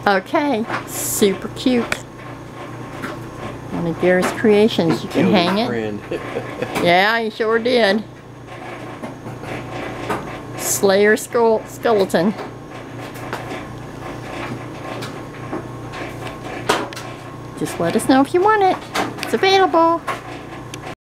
Okay, super cute. One of Geary's creations. You can hang it. Yeah, you sure did. Slayer skeleton. Just let us know if you want it. It's available.